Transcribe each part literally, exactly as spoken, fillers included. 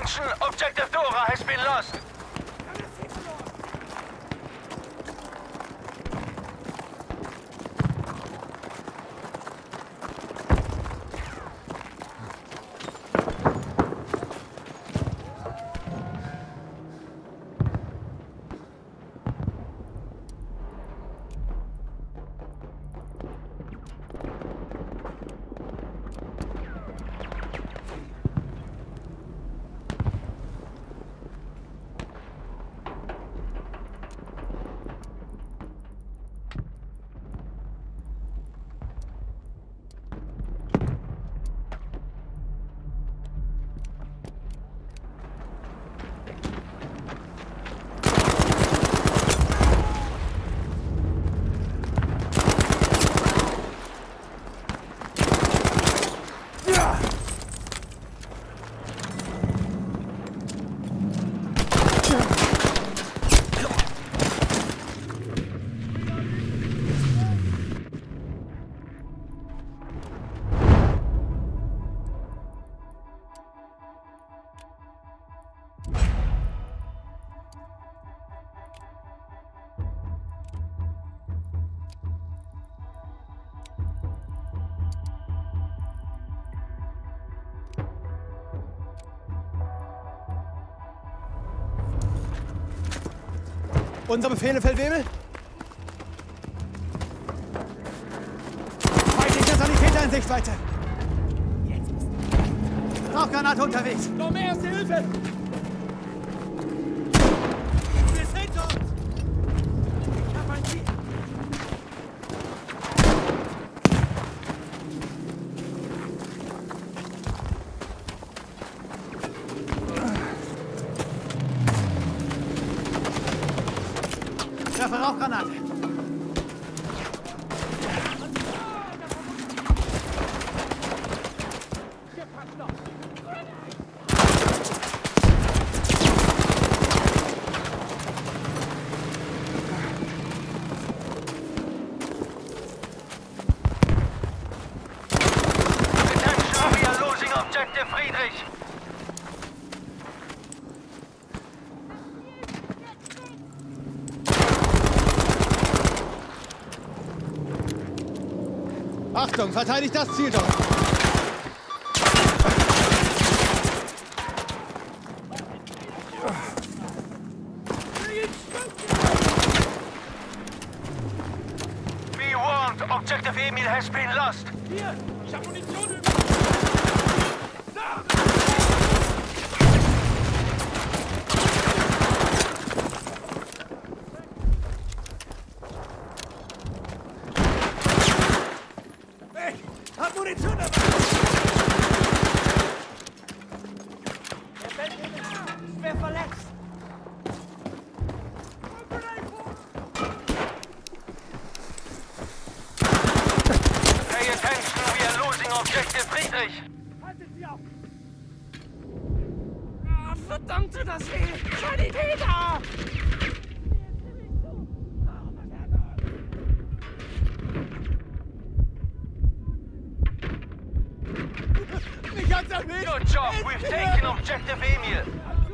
Attention, objective Dora has been lost. Unser Befehle, Feldwebel? Feindlicher Sanitäter in Sichtweite. Rauchgranate unterwegs. Noch mehr Erste Hilfe! Wir sind dort! Ich hab ein Ziel. Werfe Rauchgranate. Attention, we are losing objective Friedrich. Achtung, verteidigt das Ziel dort. Be warned, objective Emil has been lost. Hier! Ich hab Munition übrig! Hat Munition dabei! Schwer verletzt! Pay attention, we are losing objective Friedrich. Haltet sie auf! Ah, verdammte das Hehl! Sanitäter! Mich hat's erwischt! Good job, we've taken objective Emil.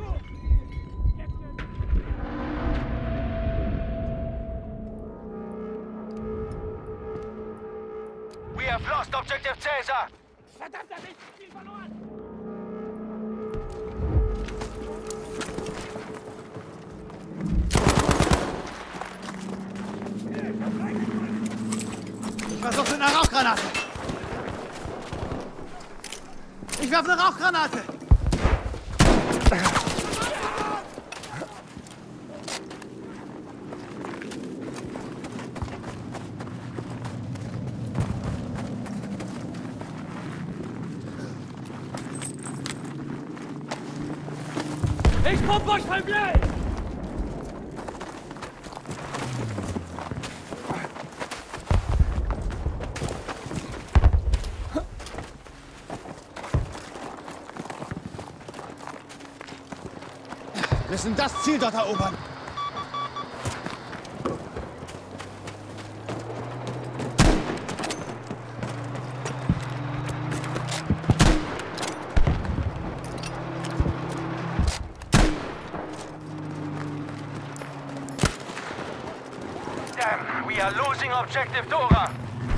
We have lost objective Caesar. Verdammt, das ist viel verloren! Ich versuche eine Rauchgranate! Ich werfe eine Rauchgranate! Ich pump euch beim Blech! Wir müssen das Ziel dort erobern. Damn, we are losing objective Dora.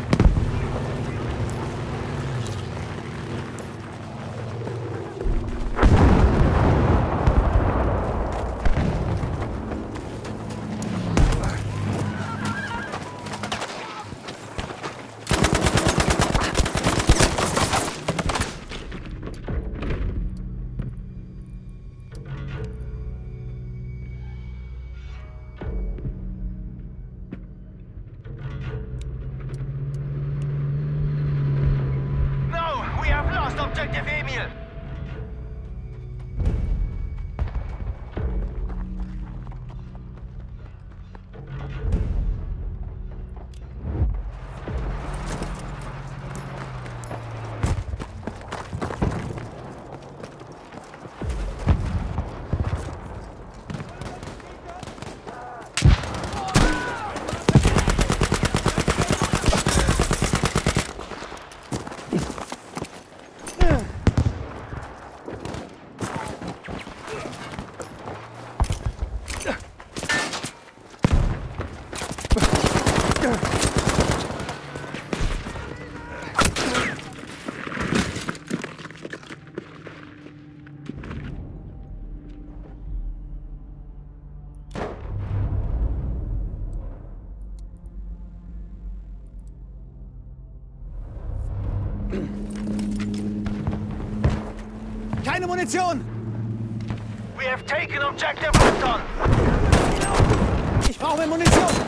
Objective Emil! Keine Munition! We have taken objective Anton! Ich brauche mehr Munition!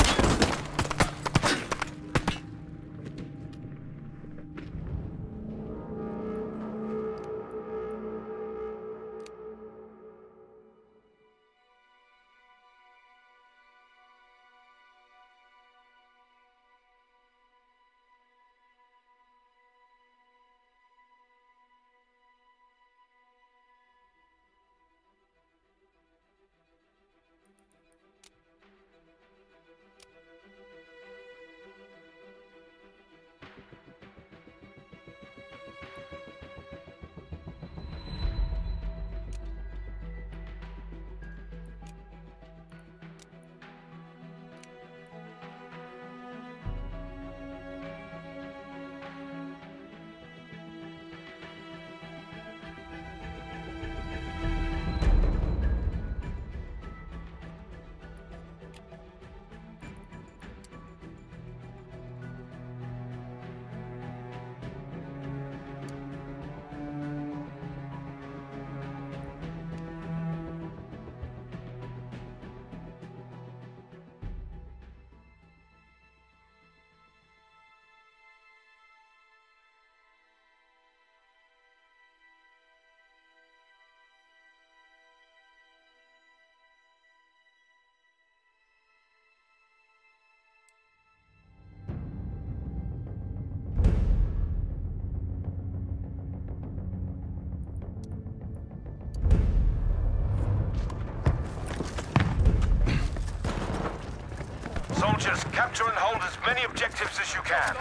Soldiers, capture and hold as many objectives as you can.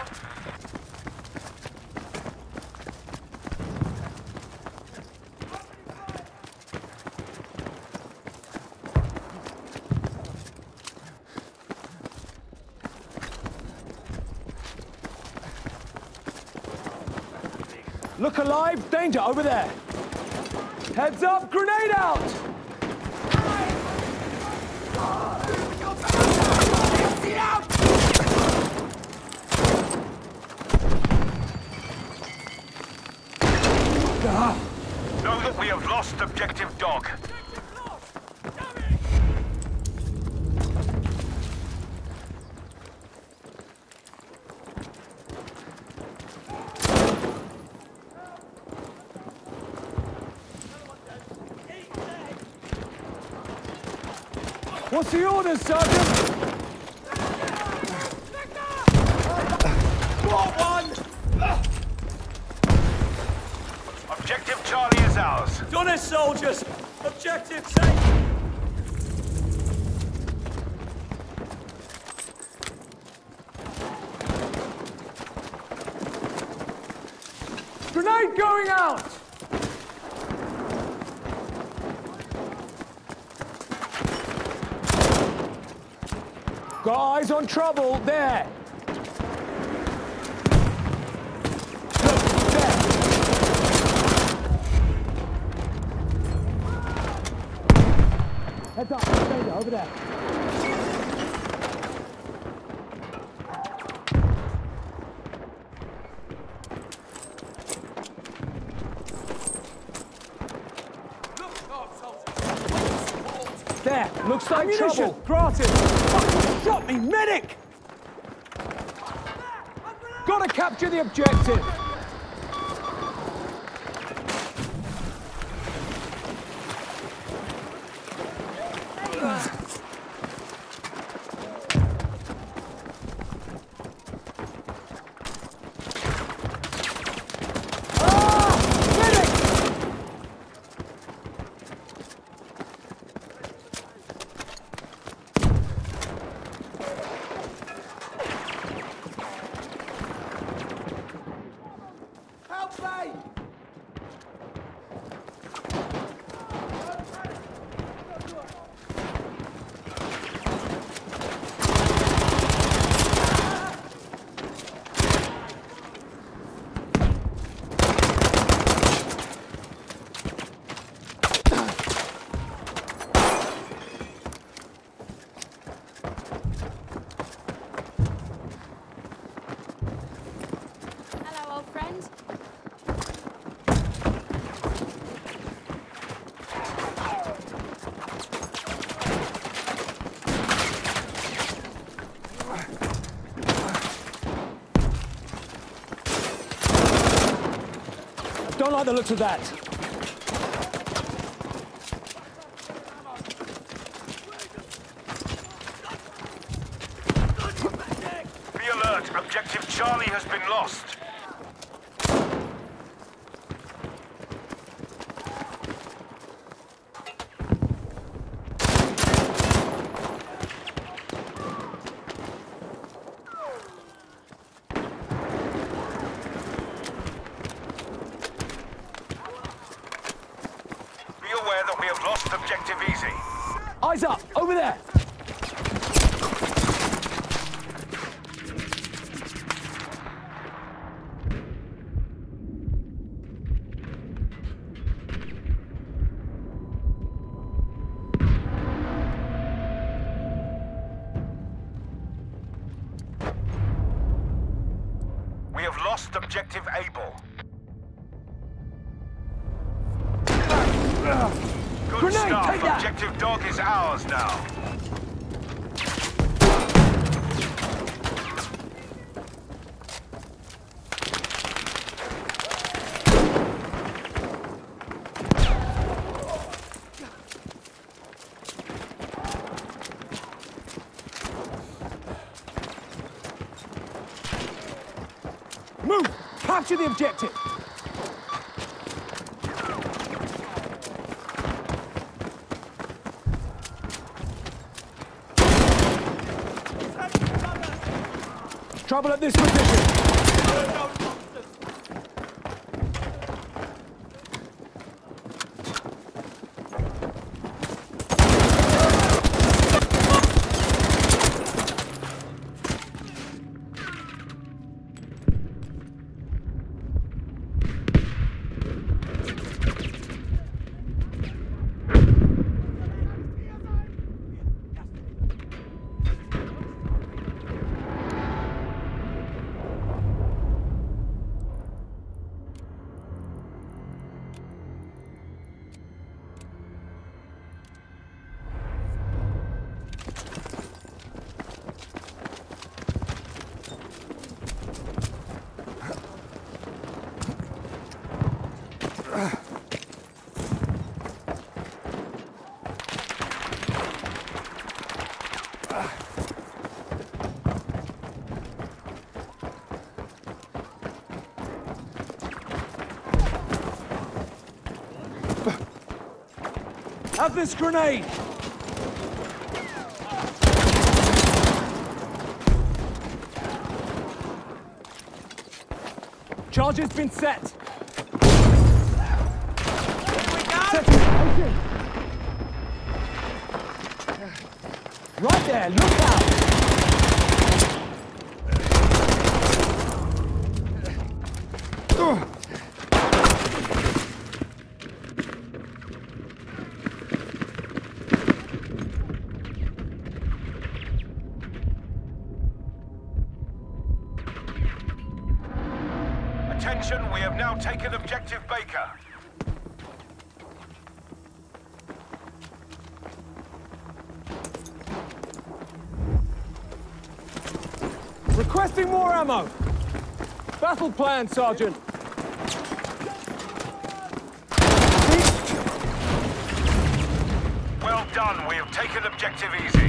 Look alive! Danger over there! Heads up! Grenade out! Know that we have lost objective Dog. What's the order, Sergeant? Got one! Objective Charlie is ours. Done it, soldiers! Objective taken! Grenade going out! Got eyes on trouble. There. Look, there. Heads up. Danger, over there. There, looks like Ammunition. trouble. Granted. Fucking shot me, medic! Gotta capture the objective. Don't like the looks of that. Be alert. Objective Charlie has been lost. That we have lost objective easy. Eyes up, over there. We have lost objective Able. Good Grenade, stuff. take that. Objective Dog is ours now. Move! Capture the objective! Trouble at this position. Have this grenade! Charge has been set. Set in motion. Right there, look out! Attention, we have now taken objective Baker. Requesting more ammo. Battle plan, Sergeant. Well done, we have taken objective easy.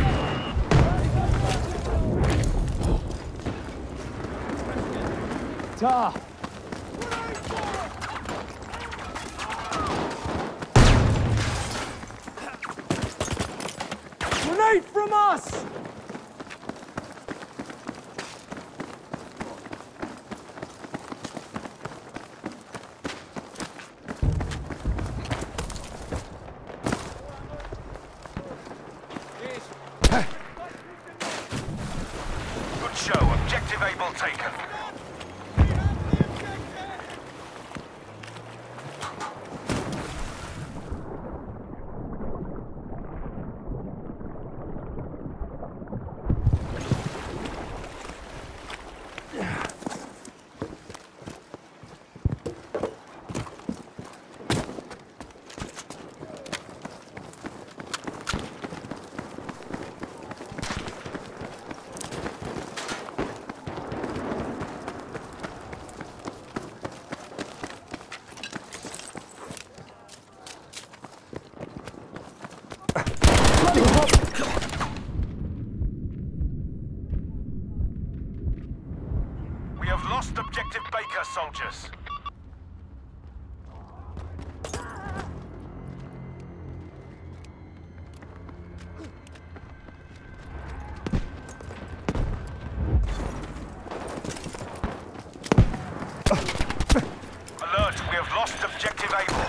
Ta. Grenade from us! Good show, objective Able taken. We have lost objective Baker, soldiers. Alert, we have lost objective Able.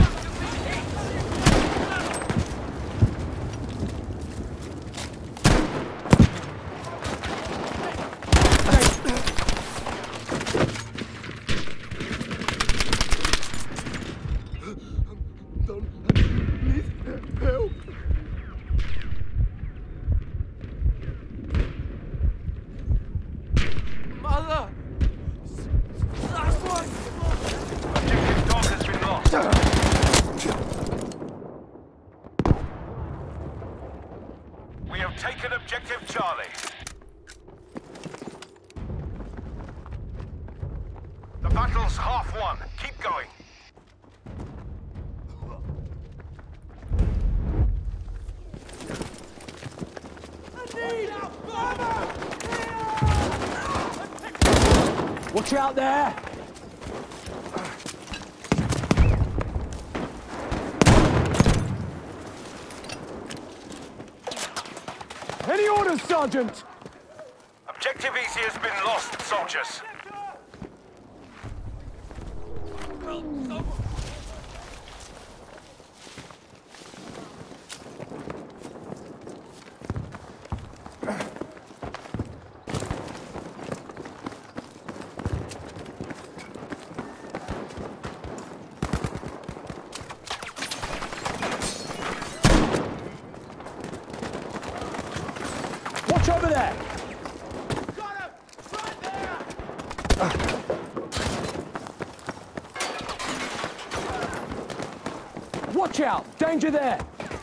Mother! Last one! Objective Dog has been lost. We have taken objective Charlie. The battle's half won. Keep going. Watch out there! Any orders, Sergeant? Objective Easy has been lost, soldiers. Watch over there! Got him! Right there! Watch out! Danger there!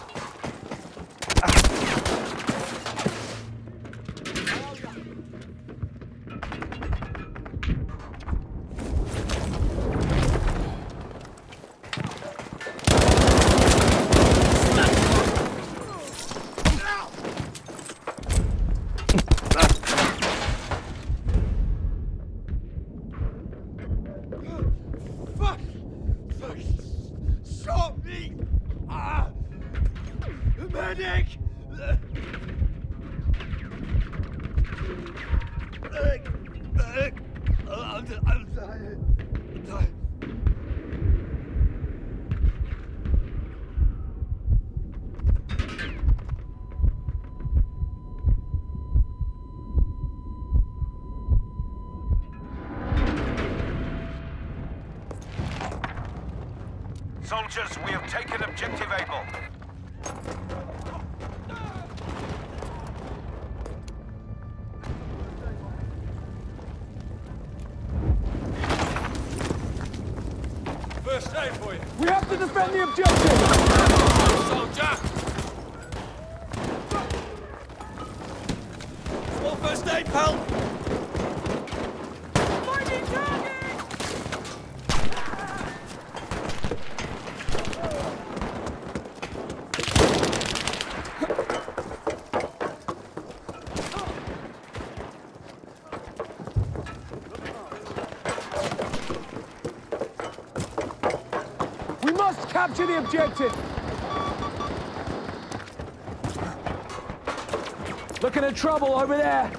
Fuck! Fuck! Shot me! Ah! Medic! Medic! Medic! I'm, I'm dying. I'm dying. Soldiers, we have taken objective Able. aid for you. We have to defend the objective! Soldier! Small first aid, pal! Finding target! We must capture the objective! Looking at trouble over there!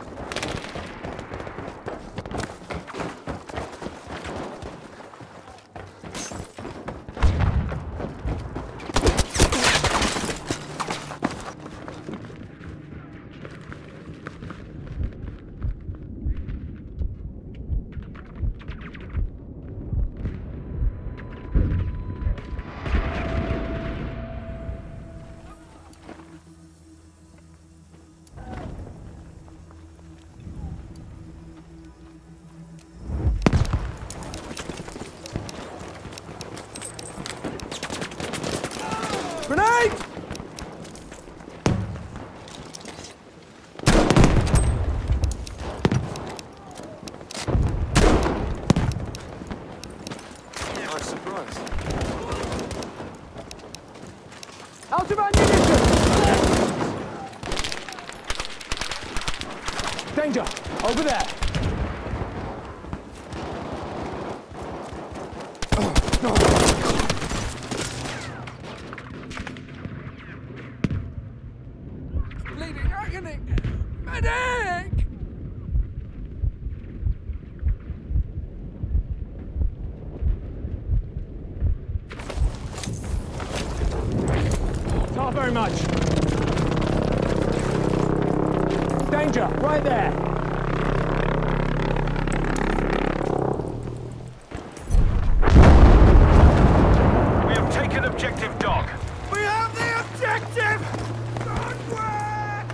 Grenade! Nice surprise. Out of ammunition! Danger! Over there! Bleeding agony! Medic! Not very much. Danger! Right there! We have taken objective dog. We have the objective! Onward!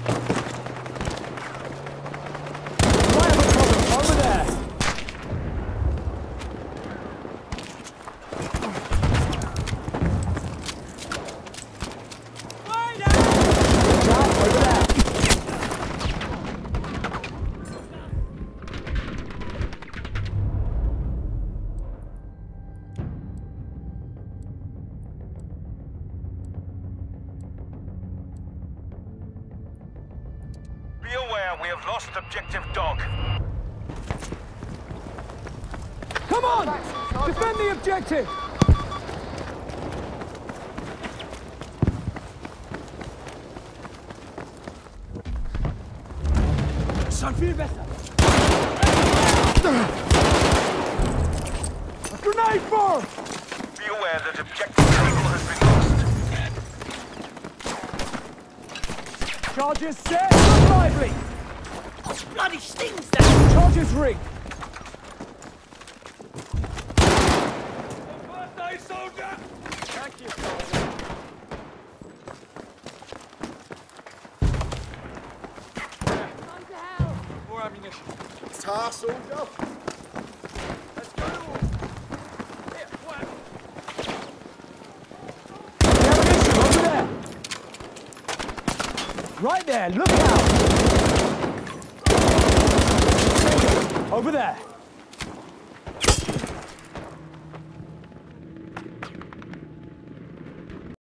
Might have a problem over there! Wait out! Down over there! Be aware, we have lost objective dog. Come on! Defend the objective! Schon viel besser! A grenade bomb! Be aware that objective cable has been lost. Charges set! Lively! Oh, bloody stings that! Charges rigged! First aid, soldier! Thank you. More ammunition. Tar soldier. Let's go! Here, whack! Ammunition over there! Right there, look out! Over there!